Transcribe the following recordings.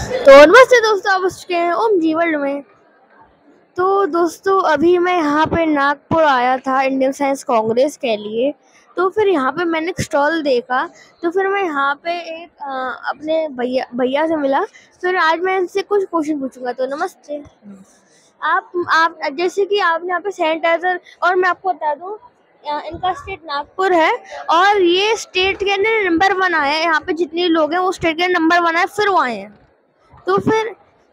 तो नमस्ते दोस्तों, आप पहुंच चुके हैं ओम जी वर्ल्ड में। तो दोस्तों, अभी मैं यहाँ पे नागपुर आया था इंडियन साइंस कांग्रेस के लिए। तो फिर यहाँ पे मैंने एक स्टॉल देखा। तो फिर मैं यहाँ पे एक अपने भैया भैया से मिला। फिर आज मैं इनसे कुछ क्वेश्चन पूछूंगा। तो नमस्ते। आप जैसे कि आपने यहाँ पे सैनिटाइजर, और मैं आपको बता दूं, इनका स्टेट नागपुर है और ये स्टेट के अंदर नंबर 1 आया है। यहाँ पे जितने लोग हैं वो स्टेट के नंबर 1 आए, फिर वो आए हैं। तो फिर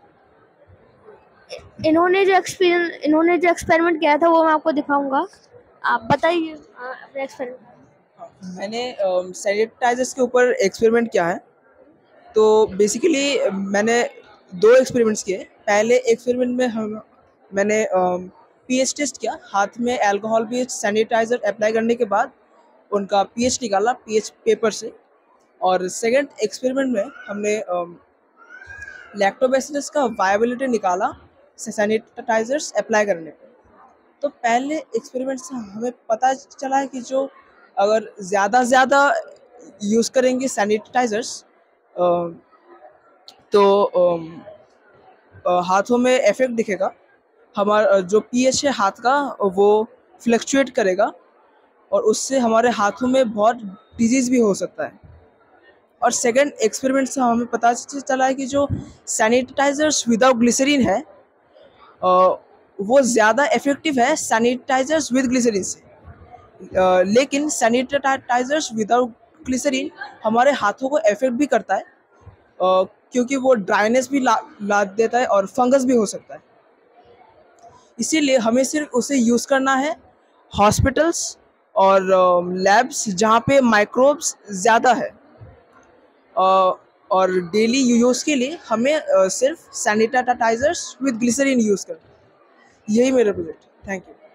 इन्होंने जो एक्सपेरिमेंट किया था वो मैं आपको दिखाऊंगा। आप बताइए अपने एक्सपेरिमेंट। मैंने सैनिटाइजर्स के ऊपर एक्सपेरिमेंट किया है। तो बेसिकली मैंने दो एक्सपेरिमेंट्स किए। पहले एक्सपेरिमेंट में मैंने पीएच टेस्ट किया। हाथ में अल्कोहल बेस्ड सैनिटाइजर अप्लाई करने के बाद उनका पीएच निकाला पीएच पेपर से। और सेकंड एक्सपेरिमेंट में हमने लैक्टोबैसिलस का वायबिलिटी निकाला सैनिटाइजर्स अप्लाई करने पे। तो पहले एक्सपेरिमेंट से हमें पता चला है कि जो अगर ज़्यादा यूज़ करेंगे सैनिटाइजर्स तो हाथों में इफेक्ट दिखेगा। हमारा जो पीएच है हाथ का वो फ्लक्चुएट करेगा और उससे हमारे हाथों में बहुत डिजीज़ भी हो सकता है। और सेकंड एक्सपेरिमेंट से हमें पता चला है कि जो सैनिटाइजर्स विदाउट ग्लिसरीन है वो ज़्यादा इफेक्टिव है सैनिटाइजर्स विद ग्लिसरीन से। लेकिन सैनिटाइजर्स विदाउट ग्लिसरीन हमारे हाथों को इफेक्ट भी करता है क्योंकि वो ड्राइनेस भी ला देता है और फंगस भी हो सकता है। इसीलिए हमें सिर्फ उसे यूज़ करना है हॉस्पिटल्स और लैब्स जहाँ पे माइक्रोब्स ज़्यादा है। और डेली यूज़ के लिए हमें सिर्फ सैनिटाइजर्स विद ग्लिसरीन यूज़ करना है। यही मेरा प्रोजेक्ट। Thank you.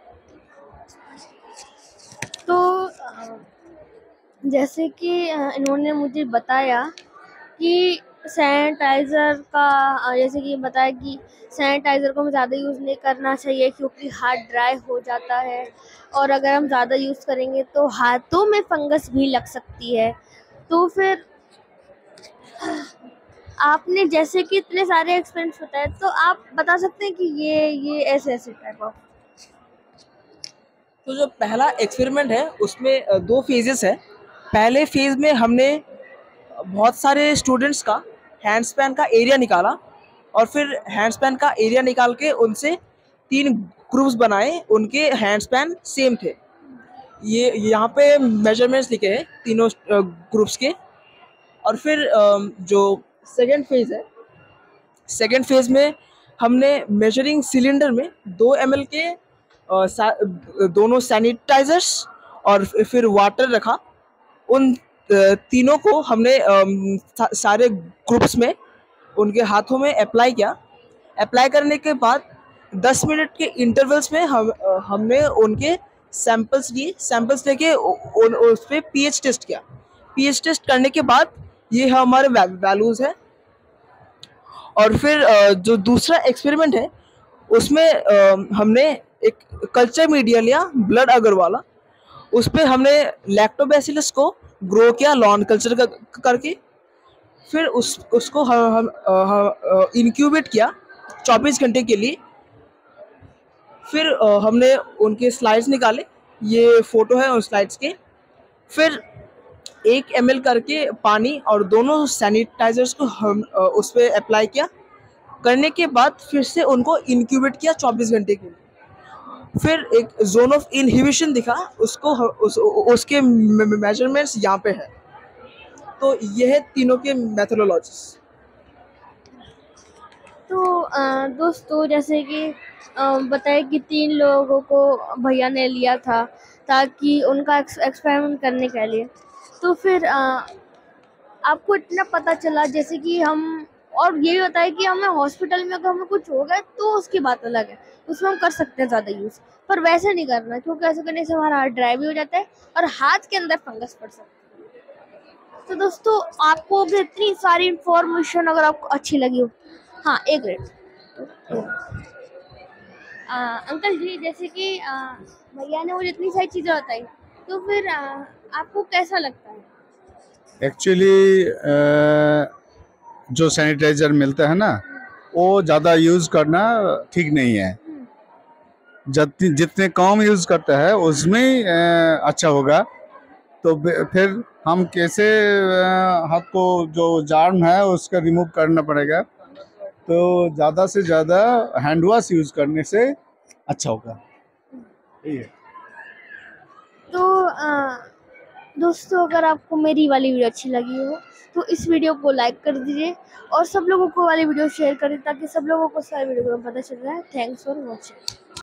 तो जैसे कि इन्होंने मुझे बताया कि सैनिटाइज़र का जैसे कि बताया कि सैनिटाइज़र को हमें ज़्यादा यूज़ नहीं करना चाहिए क्योंकि हाथ ड्राई हो जाता है, और अगर हम ज़्यादा यूज़ करेंगे तो हाथों में फंगस भी लग सकती है। तो फिर आपने जैसे कि इतने सारे एक्सपेरिमेंट्स बताए, तो आप बता सकते हैं कि ये ऐसे टाइप ऑफ। तो जो पहला एक्सपेरिमेंट है उसमें दो फेजेस है। पहले फेज में हमने बहुत सारे स्टूडेंट्स का हैंड स्पैन का एरिया निकाला और फिर हैंड स्पैन का एरिया निकाल के उनसे 3 ग्रुप्स बनाए। उनके हैंड स्पैन सेम थे। ये यहाँ पे मेजरमेंट्स लिखे हैं तीनों ग्रुप्स के। और फिर जो सेकेंड फेज है, सेकेंड फेज में हमने मेजरिंग सिलेंडर में 2 ml के दोनों सैनिटाइजर्स और फिर वाटर रखा। उन तीनों को हमने सारे ग्रुप्स में उनके हाथों में अप्लाई किया। अप्लाई करने के बाद 10 मिनट के इंटरवल्स में हमने उनके सैंपल्स लिए। सैंपल्स लेके उस पर पीएच टेस्ट किया। पीएच टेस्ट करने के बाद ये हमारे वैल्यूज़ है। और फिर जो दूसरा एक्सपेरिमेंट है उसमें हमने एक कल्चर मीडिया लिया ब्लड अगर वाला। उस पर हमने लैक्टोबैसिलस को ग्रो किया लॉन कल्चर करके। फिर उसको हम इनक्यूबेट किया 24 घंटे के लिए। फिर हमने उनके स्लाइड्स निकाले। ये फोटो है उन स्लाइड्स के। फिर 1 ml करके पानी और दोनों सैनिटाइजर्स को हम उस पर अप्लाई किया। करने के बाद फिर से उनको इनक्यूबेट किया 24 घंटे के लिए। फिर एक जोन ऑफ इनहिबिशन दिखा उसको उसके मेजरमेंट्स यहाँ पे है। तो ये है तीनों के मेथोडोलॉजीज। तो दोस्तों, जैसे कि बताए कि 3 लोगों को भैया ने लिया था ताकि उनका एक्सपेरिमेंट करने के लिए। तो फिर आपको इतना पता चला, जैसे कि हम, और ये भी बताया कि हमें हॉस्पिटल में अगर हमें कुछ हो गया तो उसकी बात अलग है, उसमें हम कर सकते हैं ज़्यादा यूज़, पर वैसे नहीं करना क्योंकि ऐसे करने से हमारा हाथ ड्राई भी हो जाता है और हाथ के अंदर फंगस पड़ सकता है। तो दोस्तों, आपको भी इतनी सारी इंफॉर्मेशन अगर आपको अच्छी लगी हो, हाँ एक मिनट, अंकल जी, जैसे कि भैया ने मुझे इतनी सारी चीज़ें बताई, तो फिर आपको कैसा लगता है? एक्चुअली जो सैनिटाइजर मिलता है ना, वो ज़्यादा यूज़ करना ठीक नहीं है। जितने कम यूज़ करता है उसमें अच्छा होगा। तो फिर हम कैसे हाथ को जो जार्म है उसका रिमूव करना पड़ेगा। तो ज़्यादा से ज़्यादा हैंड वॉश यूज़ करने से अच्छा होगा। यही है। तो दोस्तों, अगर आपको मेरी वाली वीडियो अच्छी लगी हो तो इस वीडियो को लाइक कर दीजिए और सब लोगों को वाली वीडियो शेयर करें ताकि सब लोगों को सारी वीडियो का पता चल जाए। Thanks for watching.